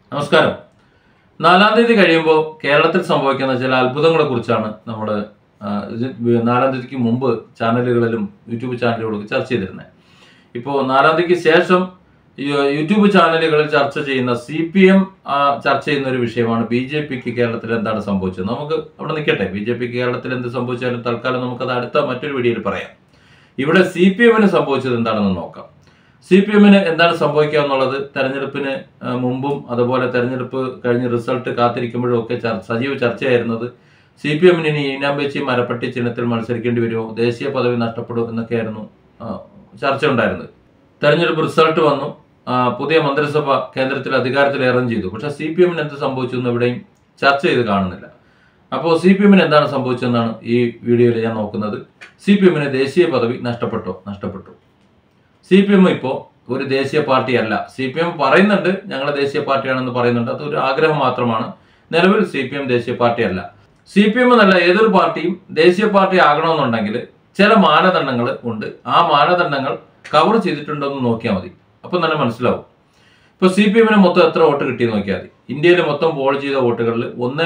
നമസ്കാരം. 4-ാം തീയതി കഴിയുമ്പോൾ കേരളത്തിൽ സംഭവിക്കുന്ന ചില അത്ഭുതങ്ങളെ കുറിച്ചാണ് നമ്മൾ 4-ാം തീയതിക്ക് മുമ്പ് ചാനലുകളിലും യൂട്യൂബ് ചാനലുകളിലും ചർച്ച ചെയ്തിരുന്നത്. ഇപ്പോൾ 4-ാം തീയതിക്ക് ശേഷം യൂട്യൂബ് ചാനലുകളിൽ ചർച്ച ചെയ്യുന്ന CPM ചർച്ച ചെയ്യുന്ന ഒരു വിഷയമാണ് BJPക്ക് കേരളത്തിൽ എന്താണ് സംഭവിച്ചത്. നമുക്ക് അവിടെ നിൽക്കട്ടെ. BJPക്ക് കേരളത്തിൽ എന്ത് സംഭവിച്ചാലും തൽക്കാലം നമുക്കത് അടുത്ത മറ്റൊരു വീഡിയോയിൽ പറയാം. ഇവിടെ CPMന് സംഭവിച്ചത് എന്താണെന്ന് നോക്കാം. CPMന് എന്താണ് സംഭവിക്കുക എന്നുള്ളത് തെരഞ്ഞെടുപ്പിന് മുമ്പും അതുപോലെ തെരഞ്ഞെടുപ്പ് കഴിഞ്ഞ് റിസൾട്ട് കാത്തിരിക്കുമ്പോഴും ഒക്കെ സജീവ ചർച്ചയായിരുന്നത് CPMന് ഇനി ഈനാമ്പേച്ചി മരപ്പട്ടി ചിഹ്നത്തിൽ മത്സരിക്കേണ്ടി വരുമോ, ദേശീയ പദവി നഷ്ടപ്പെടും എന്നൊക്കെയായിരുന്നു ചർച്ച ഉണ്ടായിരുന്നത്. തെരഞ്ഞെടുപ്പ് റിസൾട്ട് വന്നു, പുതിയ മന്ത്രിസഭ കേന്ദ്രത്തിൽ അധികാരത്തിലേറുകയും ചെയ്തു. പക്ഷെ CPMന് എന്ത് സംഭവിച്ചു എന്ന് ഇവിടെയും ചർച്ച ചെയ്ത് കാണുന്നില്ല. അപ്പോൾ CPMന് എന്താണ് സംഭവിച്ചതെന്നാണ് ഈ വീഡിയോയിൽ ഞാൻ നോക്കുന്നത്. CPMന് ദേശീയ പദവി നഷ്ടപ്പെട്ടു. CPM ഇപ്പോൾ ഒരു ദേശീയ പാർട്ടിയല്ല. CPM പറയുന്നുണ്ട് ഞങ്ങൾ ദേശീയ പാർട്ടിയാണെന്ന് പറയുന്നുണ്ട്. അതൊരു ആഗ്രഹം മാത്രമാണ്. നിലവിൽ CPM ദേശീയ പാർട്ടിയല്ല. CPM എന്നല്ല ഏതൊരു പാർട്ടിയും ദേശീയ പാർട്ടി ആകണമെന്നുണ്ടെങ്കിൽ ചില മാനദണ്ഡങ്ങൾ ഉണ്ട്. ആ മാനദണ്ഡങ്ങൾ കവർ ചെയ്തിട്ടുണ്ടോ എന്ന് നോക്കിയാൽ മതി. അപ്പം തന്നെ മനസ്സിലാവും. ഇപ്പോൾ CPMന് മൊത്തം എത്ര വോട്ട് കിട്ടിയെന്ന് നോക്കിയാൽ മതി. ഇന്ത്യയിൽ മൊത്തം പോൾ ചെയ്ത വോട്ടുകളിൽ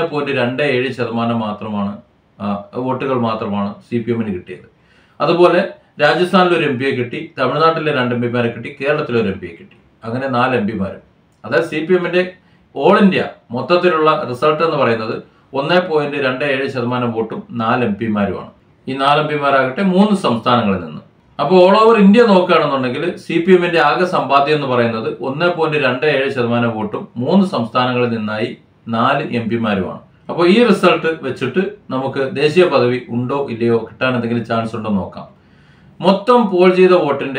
1.27% വോട്ടുകൾ മാത്രമാണ് CPMന് കിട്ടിയത്. അതുപോലെ രാജസ്ഥാനിൽ ഒരു MP കിട്ടി, തമിഴ്നാട്ടിലെ 2 MP കിട്ടി, കേരളത്തിലെ ഒരു MP കിട്ടി. അങ്ങനെ 4 MP. അതായത് CPMന്റെ ഓൾ ഇന്ത്യ മൊത്തത്തിലുള്ള റിസൾട്ട് എന്ന് പറയുന്നത് 1.27% വോട്ടും 4 MP. ഈ 4 MP ആകട്ടെ 3 സംസ്ഥാനങ്ങളിൽ നിന്ന്. അപ്പോൾ ഓൾ ഓവർ ഇന്ത്യ നോക്കുകയാണെന്നുണ്ടെങ്കിൽ CPMന്റെ ആകെ സമ്പാദ്യം എന്ന് പറയുന്നത് 1.27% വോട്ടും 3 സംസ്ഥാനങ്ങളിൽ നിന്നായി 4 MP. അപ്പോൾ ഈ റിസൾട്ട് വെച്ചിട്ട് നമുക്ക് ദേശീയ പദവി ഉണ്ടോ ഇല്ലയോ, കിട്ടാൻ എന്തെങ്കിലും ചാൻസ് ഉണ്ടോ നോക്കാം. മൊത്തം പോൾ ചെയ്ത വോട്ടിന്റെ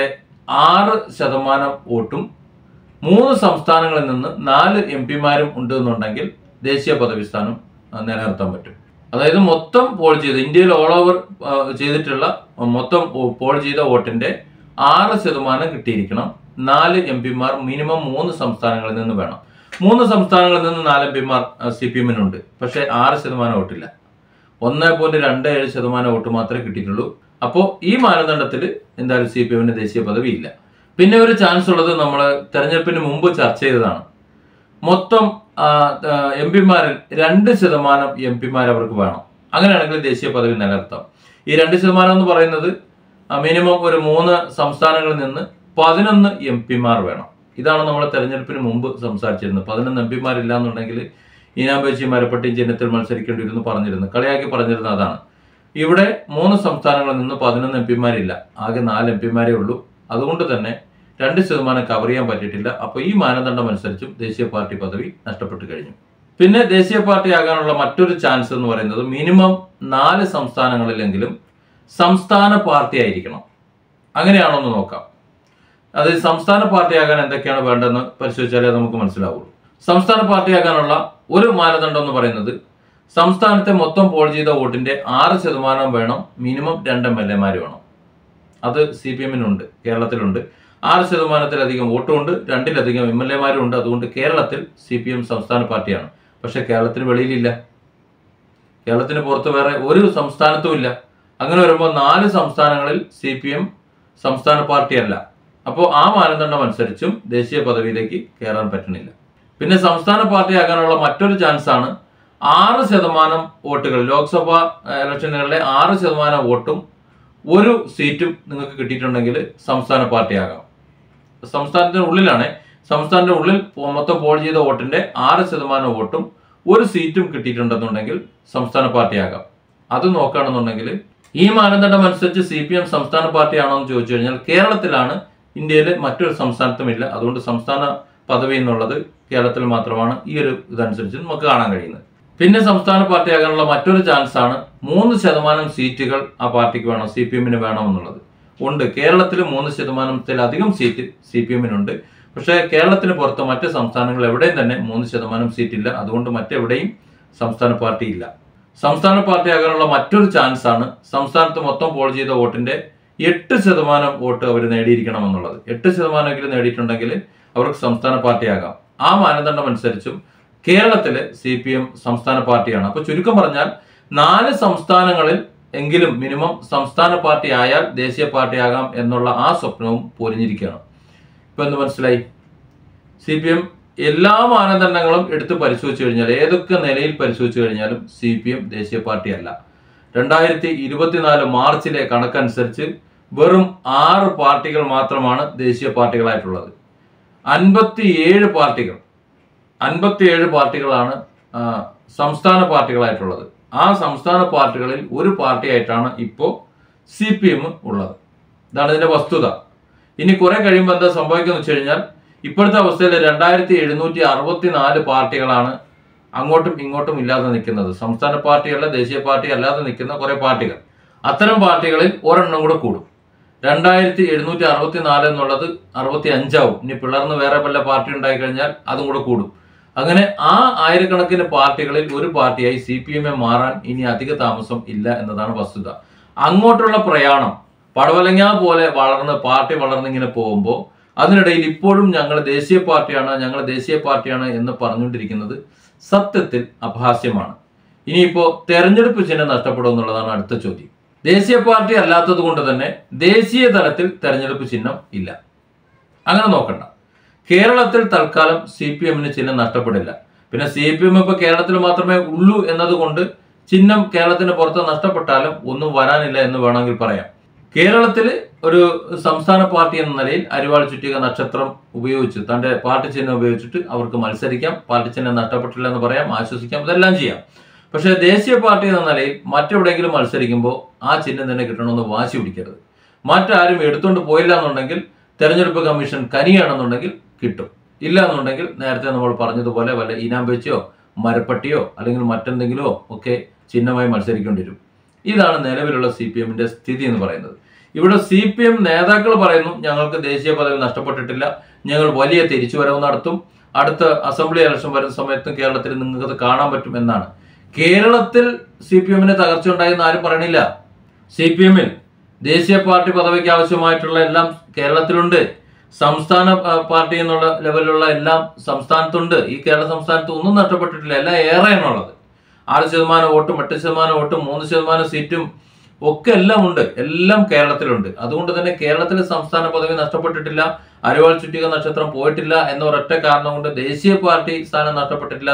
6% വോട്ടും 3 സംസ്ഥാനങ്ങളിൽ നിന്ന് 4 MP ഉണ്ട് എന്നുണ്ടെങ്കിൽ ദേശീയ പദവി സ്ഥാനം നിലനിർത്താൻ പറ്റും. അതായത് മൊത്തം പോൾ ചെയ്ത് ഇന്ത്യയിൽ ഓൾ ഓവർ ചെയ്തിട്ടുള്ള മൊത്തം പോൾ ചെയ്ത വോട്ടിന്റെ 6% കിട്ടിയിരിക്കണം. 4 MP മിനിമം 3 സംസ്ഥാനങ്ങളിൽ നിന്ന് വേണം. 3 സംസ്ഥാനങ്ങളിൽ നിന്ന് 4 MP CPMനുണ്ട്. പക്ഷേ 6% വോട്ടില്ല. 1.27% വോട്ട് മാത്രമേ കിട്ടിയിട്ടുള്ളൂ. അപ്പോൾ ഈ മാനദണ്ഡത്തിൽ എന്തായാലും CPMന് ദേശീയ പദവി ഇല്ല. പിന്നെ ഒരു ചാൻസ് ഉള്ളത് നമ്മൾ തെരഞ്ഞെടുപ്പിന് മുമ്പ് ചർച്ച ചെയ്തതാണ്. മൊത്തം MP 2% MP അവർക്ക് വേണം. അങ്ങനെയാണെങ്കിൽ ദേശീയ പദവി നിലനിർത്താം. ഈ 2% എന്ന് പറയുന്നത് മിനിമം ഒരു 3 സംസ്ഥാനങ്ങളിൽ നിന്ന് 11 MP വേണം. ഇതാണ് നമ്മൾ തെരഞ്ഞെടുപ്പിന് മുമ്പ് സംസാരിച്ചിരുന്നത്. 11 MP ഇല്ല എന്നുണ്ടെങ്കിൽ ഈനാമ്പേച്ചി മരപ്പട്ടി ചിഹ്നത്തിൽ മത്സരിക്കേണ്ടി വരുന്നു പറഞ്ഞിരുന്നു, കളിയാക്കി പറഞ്ഞിരുന്നത് അതാണ്. ഇവിടെ 3 സംസ്ഥാനങ്ങളിൽ നിന്ന് 11 MP ഇല്ല, ആകെ 4 MP ഉള്ളൂ. അതുകൊണ്ട് തന്നെ 2% കവർ ചെയ്യാൻ പറ്റിയിട്ടില്ല. അപ്പോൾ ഈ മാനദണ്ഡം അനുസരിച്ചും ദേശീയ പാർട്ടി പദവി നഷ്ടപ്പെട്ടു കഴിഞ്ഞു. പിന്നെ ദേശീയ പാർട്ടി ആകാനുള്ള മറ്റൊരു ചാൻസ് എന്ന് പറയുന്നത് മിനിമം 4 സംസ്ഥാനങ്ങളിലെങ്കിലും സംസ്ഥാന പാർട്ടി ആയിരിക്കണം. അങ്ങനെയാണോ എന്ന് നോക്കാം. അത് സംസ്ഥാന പാർട്ടി ആകാൻ എന്തൊക്കെയാണ് വേണ്ടതെന്ന് പരിശോധിച്ചാലേ നമുക്ക് മനസ്സിലാവുള്ളൂ. സംസ്ഥാന പാർട്ടി ആകാനുള്ള ഒരു മാനദണ്ഡം എന്ന് പറയുന്നത് സംസ്ഥാനത്തെ മൊത്തം പോൾ ചെയ്ത വോട്ടിന്റെ 6% വേണം. മിനിമം 2 MLA വേണം. അത് CPMനുണ്ട്, കേരളത്തിലുണ്ട്. 6%-ലധികം വോട്ടുമുണ്ട്, 2-ലധികം MLA ഉണ്ട്. അതുകൊണ്ട് കേരളത്തിൽ CPM സംസ്ഥാന പാർട്ടിയാണ്. പക്ഷെ കേരളത്തിന് വെളിയിലില്ല, കേരളത്തിന് പുറത്ത് വേറെ ഒരു സംസ്ഥാനത്തും ഇല്ല. അങ്ങനെ വരുമ്പോൾ 4 സംസ്ഥാനങ്ങളിൽ CPM സംസ്ഥാന പാർട്ടിയല്ല. അപ്പോൾ ആ മാനദണ്ഡം അനുസരിച്ചും ദേശീയ പദവിയിലേക്ക് കയറാൻ പറ്റണില്ല. പിന്നെ സംസ്ഥാന പാർട്ടി ആകാനുള്ള മറ്റൊരു ചാൻസ് ആണ് 6% വോട്ടുകൾ. ലോക്സഭാ ഇലക്ഷനുകളിലെ 6% വോട്ടും 1 സീറ്റും നിങ്ങൾക്ക് കിട്ടിയിട്ടുണ്ടെങ്കിൽ സംസ്ഥാന പാർട്ടി ആകാം. സംസ്ഥാനത്തിന് ഉള്ളിലാണ്. സംസ്ഥാനത്തിന്റെ ഉള്ളിൽ മൊത്തം പോൾ ചെയ്ത വോട്ടിന്റെ 6% വോട്ടും 1 സീറ്റും കിട്ടിയിട്ടുണ്ടെന്നുണ്ടെങ്കിൽ സംസ്ഥാന പാർട്ടി ആകാം. അത് നോക്കുകയാണെന്നുണ്ടെങ്കിൽ ഈ മാനദണ്ഡം അനുസരിച്ച് CPM സംസ്ഥാന പാർട്ടിയാണോ എന്ന് ചോദിച്ചു കഴിഞ്ഞാൽ കേരളത്തിലാണ്, ഇന്ത്യയിൽ മറ്റൊരു സംസ്ഥാനത്തും ഇല്ല. അതുകൊണ്ട് സംസ്ഥാന പദവി എന്നുള്ളത് കേരളത്തിൽ മാത്രമാണ്. ഈ ഒരു ഇതനുസരിച്ച് നമുക്ക് കാണാൻ കഴിയുന്നത്. പിന്നെ സംസ്ഥാന പാർട്ടി ആകാനുള്ള മറ്റൊരു ചാൻസ് ആണ് 3% സീറ്റുകൾ ആ പാർട്ടിക്ക് വേണം, CPMന് വേണമെന്നുള്ളത് ഉണ്ട്. കേരളത്തിൽ 3%-ലധികം സീറ്റ് CPMനുണ്ട്. പക്ഷേ കേരളത്തിന് പുറത്ത് മറ്റ് സംസ്ഥാനങ്ങൾ എവിടെയും തന്നെ 3% സീറ്റില്ല. അതുകൊണ്ട് മറ്റെവിടെയും സംസ്ഥാന പാർട്ടി ഇല്ല. സംസ്ഥാന പാർട്ടി ആകാനുള്ള മറ്റൊരു ചാൻസ് ആണ് സംസ്ഥാനത്ത് മൊത്തം പോൾ ചെയ്ത വോട്ടിന്റെ 8% വോട്ട് അവർ നേടിയിരിക്കണം എന്നുള്ളത്. 8% നേടിയിട്ടുണ്ടെങ്കിൽ അവർക്ക് സംസ്ഥാന പാർട്ടിയാകാം. ആ മാനദണ്ഡം അനുസരിച്ചും കേരളത്തിലെ CPM സംസ്ഥാന പാർട്ടിയാണ്. അപ്പൊ ചുരുക്കം പറഞ്ഞാൽ 4 സംസ്ഥാനങ്ങളിൽ എങ്കിലും മിനിമം സംസ്ഥാന പാർട്ടി ആയാൽ ദേശീയ പാർട്ടി ആകാം എന്നുള്ള ആ സ്വപ്നവും പൊലിഞ്ഞിരിക്കുകയാണ്. ഇപ്പൊ എന്ത് മനസ്സിലായി? CPM എല്ലാ മാനദണ്ഡങ്ങളും എടുത്ത് പരിശോധിച്ചു കഴിഞ്ഞാൽ, ഏതൊക്കെ നിലയിൽ പരിശോധിച്ചു കഴിഞ്ഞാലും CPM ദേശീയ പാർട്ടിയല്ല. 2024 മാർച്ചിലെ കണക്കനുസരിച്ച് വെറും 6 പാർട്ടികൾ മാത്രമാണ് ദേശീയ പാർട്ടികളായിട്ടുള്ളത്. 57 പാർട്ടികളാണ് സംസ്ഥാന പാർട്ടികളായിട്ടുള്ളത്. ആ സംസ്ഥാന പാർട്ടികളിൽ ഒരു പാർട്ടിയായിട്ടാണ് ഇപ്പോൾ CPM ഉള്ളത്. ഇതാണ് ഇതിന്റെ വസ്തുത. ഇനി കുറെ കഴിയുമ്പോൾ എന്താ സംഭവിക്കുന്നത് വെച്ച് കഴിഞ്ഞാൽ, ഇപ്പോഴത്തെ അവസ്ഥയിൽ 2764 പാർട്ടികളാണ് അങ്ങോട്ടും ഇങ്ങോട്ടും ഇല്ലാതെ നിൽക്കുന്നത്. സംസ്ഥാന പാർട്ടിയല്ല, ദേശീയ പാർട്ടി അല്ലാതെ നിൽക്കുന്ന കുറെ പാർട്ടികൾ. അത്തരം പാർട്ടികളിൽ ഒരെണ്ണം കൂടെ കൂടും. 2764 എന്നുള്ളത് 65 ആവും. ഇനി പിളർന്ന് വേറെ വല്ല പാർട്ടി ഉണ്ടായി കഴിഞ്ഞാൽ അതും കൂടെ കൂടും. അങ്ങനെ ആ ആയിരക്കണക്കിന് പാർട്ടികളിൽ ഒരു പാർട്ടിയായി CPM മാറാൻ ഇനി അധിക താമസം ഇല്ല എന്നതാണ് വസ്തുത. അങ്ങോട്ടുള്ള പ്രയാണം പടവലങ്ങ പോലെ പാർട്ടി വളർന്നിങ്ങനെ പോകുമ്പോൾ അതിനിടയിൽ ഇപ്പോഴും ഞങ്ങൾ ദേശീയ പാർട്ടിയാണ് എന്ന് പറഞ്ഞുകൊണ്ടിരിക്കുന്നത് സത്യത്തിൽ അപഹാസ്യമാണ്. ഇനിയിപ്പോ തെരഞ്ഞെടുപ്പ് ചിഹ്നം നഷ്ടപ്പെടും എന്നുള്ളതാണ് അടുത്ത ചോദ്യം. ദേശീയ പാർട്ടി അല്ലാത്തത് കൊണ്ട് തന്നെ ദേശീയ തലത്തിൽ തെരഞ്ഞെടുപ്പ് ചിഹ്നം ഇല്ല. അങ്ങനെ നോക്കണ്ട. കേരളത്തിൽ തൽക്കാലം CPM ചിഹ്നം നഷ്ടപ്പെടില്ല. പിന്നെ CPM ഇപ്പൊ കേരളത്തിൽ മാത്രമേ ഉള്ളൂ എന്നതുകൊണ്ട് ചിഹ്നം കേരളത്തിന് പുറത്ത് നഷ്ടപ്പെട്ടാലും ഒന്നും വരാനില്ല എന്ന് വേണമെങ്കിൽ പറയാം. കേരളത്തിൽ ഒരു സംസ്ഥാന പാർട്ടി എന്ന നിലയിൽ അരിവാൾ ചുറ്റിക നക്ഷത്രം ഉപയോഗിച്ച് തന്റെ പാർട്ടി ചിഹ്നം ഉപയോഗിച്ചിട്ട് അവർക്ക് മത്സരിക്കാം. പാർട്ടി ചിഹ്നം നഷ്ടപ്പെട്ടില്ല എന്ന് പറയാം, ആശ്വസിക്കാം, ഇതെല്ലാം ചെയ്യാം. പക്ഷെ ദേശീയ പാർട്ടി എന്ന നിലയിൽ മറ്റെവിടെയെങ്കിലും മത്സരിക്കുമ്പോൾ ആ ചിഹ്നം തന്നെ കിട്ടണമെന്ന് വാശി പിടിക്കരുത്. മറ്റാരും എടുത്തുകൊണ്ട് പോയില്ല എന്നുണ്ടെങ്കിൽ തെരഞ്ഞെടുപ്പ് കമ്മീഷൻ കനിയാണെന്നുണ്ടെങ്കിൽ കിട്ടും. ഇല്ല എന്നുണ്ടെങ്കിൽ നേരത്തെ നമ്മൾ പറഞ്ഞതുപോലെ വല്ല ഇനാം വെച്ചോ മരപ്പട്ടിയോ അല്ലെങ്കിൽ മറ്റെന്തെങ്കിലുമോ ഒക്കെ ചിഹ്നമായി മത്സരിക്കേണ്ടി വരും. ഇതാണ് നിലവിലുള്ള CPM സ്ഥിതി എന്ന് പറയുന്നത്. ഇവിടെ CPM നേതാക്കൾ പറയുന്നു, ഞങ്ങൾക്ക് ദേശീയ പദവി നഷ്ടപ്പെട്ടിട്ടില്ല, ഞങ്ങൾ വലിയ തിരിച്ചുവരവ് നടത്തും, അടുത്ത അസംബ്ലി ഇലക്ഷൻ വരുന്ന സമയത്തും കേരളത്തിൽ നിങ്ങൾക്കത് കാണാൻ പറ്റും എന്നാണ്. കേരളത്തിൽ CPM തകർച്ച ഉണ്ടായെന്ന് ആരും പറയണില്ല. CPM ദേശീയ പാർട്ടി പദവിക്ക് ആവശ്യമായിട്ടുള്ള എല്ലാം കേരളത്തിലുണ്ട്. സംസ്ഥാന പാർട്ടി എന്നുള്ള ലെവലിലുള്ള എല്ലാം സംസ്ഥാനത്തുണ്ട്. ഈ കേരള സംസ്ഥാനത്ത് ഒന്നും നഷ്ടപ്പെട്ടിട്ടില്ല, എല്ലാം ഏറെയാണുള്ളത്. 6% വോട്ടും 8% വോട്ടും 3% സീറ്റും ഒക്കെ എല്ലാം ഉണ്ട്, എല്ലാം കേരളത്തിലുണ്ട്. അതുകൊണ്ട് തന്നെ കേരളത്തിലെ സംസ്ഥാന പദവി നഷ്ടപ്പെട്ടിട്ടില്ല, അരിവാൾ ചുറ്റിക നക്ഷത്രം പോയിട്ടില്ല എന്ന ഒരൊറ്റ കാരണം കൊണ്ട് ദേശീയ പാർട്ടി സ്ഥാനം നഷ്ടപ്പെട്ടിട്ടില്ല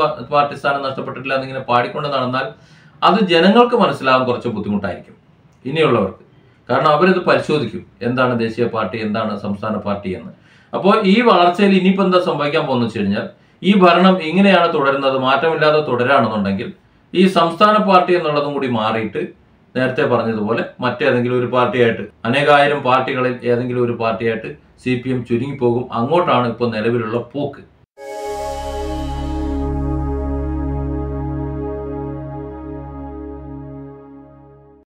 എന്നിങ്ങനെ പാടിക്കൊണ്ട് നടന്നാൽ അത് ജനങ്ങൾക്ക് മനസ്സിലാവാൻ കുറച്ച് ബുദ്ധിമുട്ടായിരിക്കും ഇനിയുള്ളവർക്ക്. കാരണം അവരിത് പരിശോധിക്കും, എന്താണ് ദേശീയ പാർട്ടി, എന്താണ് സംസ്ഥാന പാർട്ടി എന്ന്. അപ്പോൾ ഈ വളർച്ചയിൽ ഇനിയിപ്പോൾ എന്താ സംഭവിക്കാൻ പോകുന്നത് വെച്ച് കഴിഞ്ഞാൽ, ഈ ഭരണം ഇങ്ങനെയാണ് തുടരുന്നത്, മാറ്റമില്ലാതെ തുടരാണെന്നുണ്ടെങ്കിൽ ഈ സംസ്ഥാന പാർട്ടി എന്നുള്ളതും കൂടി മാറിയിട്ട് നേരത്തെ പറഞ്ഞതുപോലെ മറ്റേതെങ്കിലും ഒരു പാർട്ടിയായിട്ട്, അനേകായിരം പാർട്ടികളിൽ ഏതെങ്കിലും ഒരു പാർട്ടിയായിട്ട് CPM ചുരുങ്ങിപ്പോകും. അങ്ങോട്ടാണ് ഇപ്പോൾ നിലവിലുള്ള പോക്ക്.